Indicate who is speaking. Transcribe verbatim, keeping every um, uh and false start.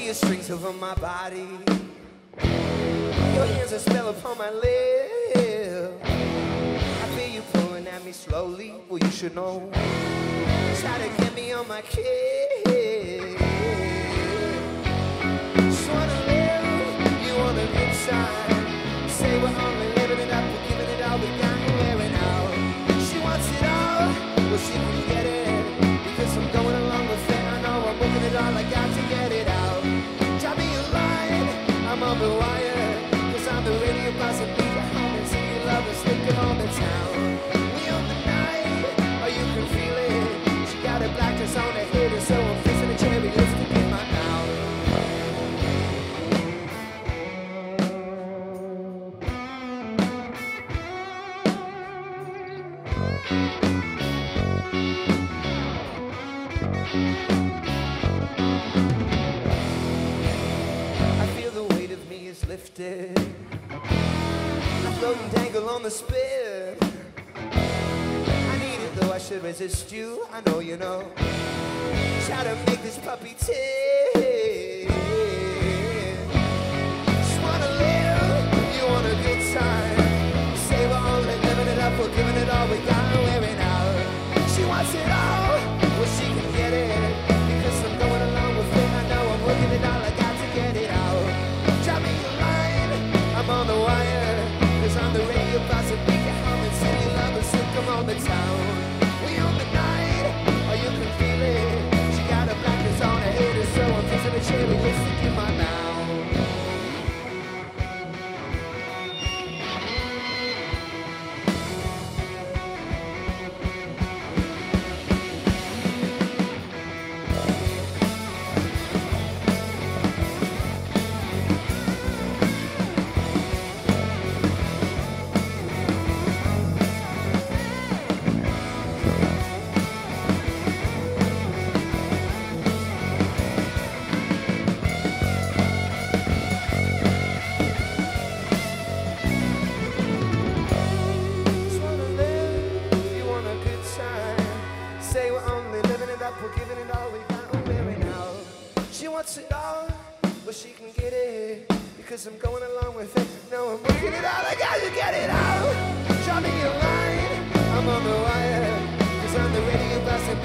Speaker 1: your strings over my body. Your hands are spell upon my lip. I feel you pulling at me slowly. Well, you should know. Try to get me on my kick. Just wanna live, you want a good time. Say we're only living it up, we're giving it all we got and wearing out. She wants it all, well she can get it. Because I'm going along with it, I know I'm working it all, I got to get it out. Drop me a line, I'm on the wire. Cause I'm the radio boss and leave at home and see your love and stick it on the town. We own the night, or you can feel it. She got a black dress on her head and so I'm fixing a cherry lipstick in my mouth. I feel the weight of me is lifted. I float and dangle on the spit. I need it though, I should resist you. I know you know. Try to make this puppy tick. Just wanna live, you want a good time. Say we're only living it up, we're giving it all we got and wearing out. She wants it all, well she can get it. Because I'm going along with it, I know I'm working it all, I got to get it out. Drop me a line, I'm on the wire. Cause I'm the radio boss and make it home and sing your love and sing come on the town. We own the night, or you can feel it. She got a black dress on her head and so I'm fixing a cherry lipstick in my mouth. Say we're only living it up, we're giving it all we got and wearing out. She wants it all, but she can get it. Because I'm going along with it. No, I'm working it all, I got to get it out. Drop me a line, I'm on the wire. Cause I'm the radio boss.